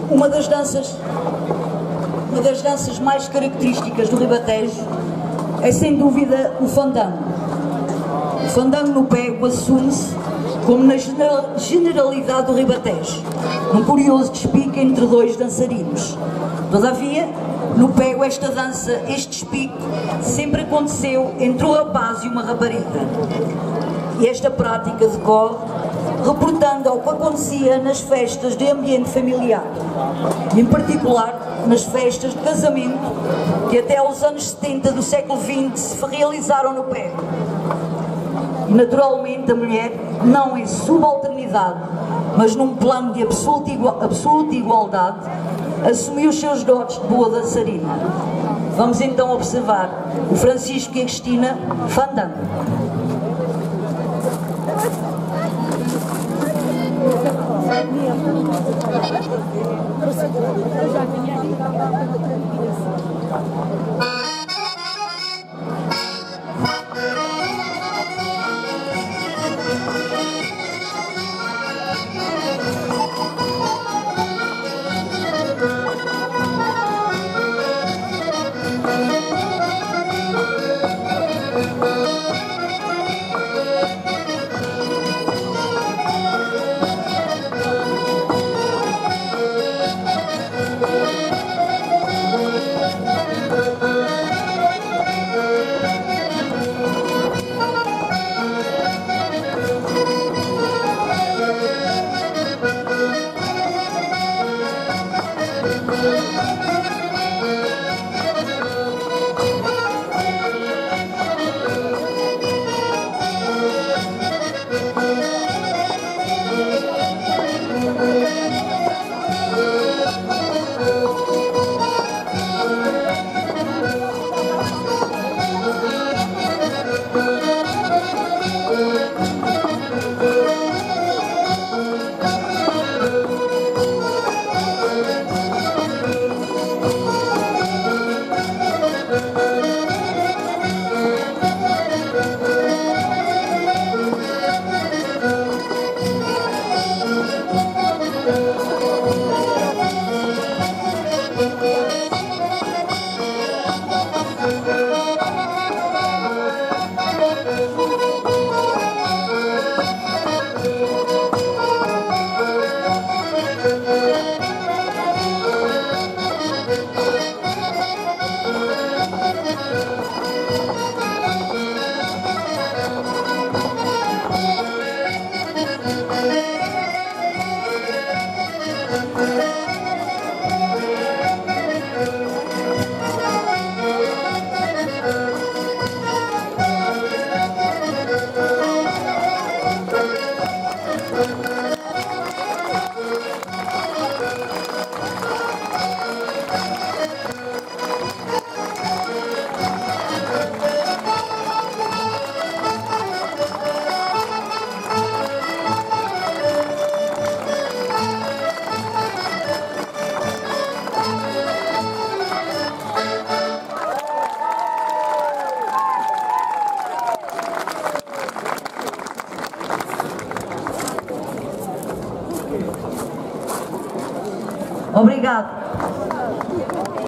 Uma das danças mais características do Ribatejo é sem dúvida o fandango. O fandango no Pego assume-se como na generalidade do Ribatejo, um curioso despique entre dois dançarinos. Todavia, no Pego este despique sempre aconteceu entre um rapaz e uma rapariga. E esta prática decorre reportando ao que acontecia nas festas de ambiente familiar, e em particular nas festas de casamento que até aos anos 70 do século XX se realizaram no Pego. E naturalmente a mulher, não em subalternidade, mas num plano de absoluta igualdade, assumiu os seus dotes de boa dançarina. Vamos então observar o Francisco e a Cristina fandango. Obrigado.